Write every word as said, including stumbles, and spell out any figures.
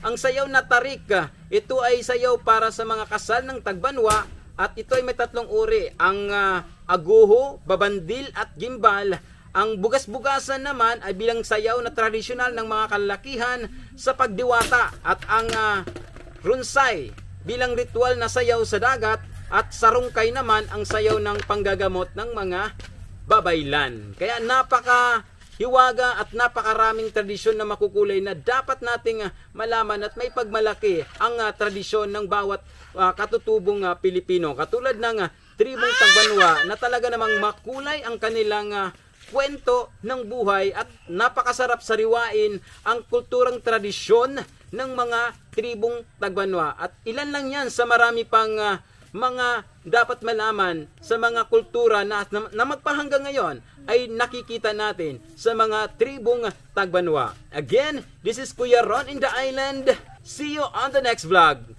Ang sayaw na tarik, ito ay sayaw para sa mga kasal ng Tagbanwa at ito ay may tatlong uri. Ang uh, aguho, babandil at gimbal. Ang bugas-bugasan naman ay bilang sayaw na tradisyonal ng mga kalalakihan sa pagdiwata at ang uh, runsay bilang ritual na sayaw sa dagat at sarungkay naman ang sayaw ng panggagamot ng mga babaylan. Kaya napaka hiwaga at napakaraming tradisyon na makukulay na dapat nating uh, malaman at may pagmalaki ang uh, tradisyon ng bawat uh, katutubong uh, Pilipino. Katulad ng uh, tribong Tagbanwa na talaga namang makulay ang kanilang uh, kwento ng buhay at napakasarap sariwain ang kulturang tradisyon ng mga tribong Tagbanwa. At ilan lang yan sa marami pang uh, mga dapat malaman sa mga kultura na, na, na magpahanggang ngayon ay nakikita natin sa mga tribong Tagbanwa. Again, this is Kuya Ron in the Island. See you on the next vlog.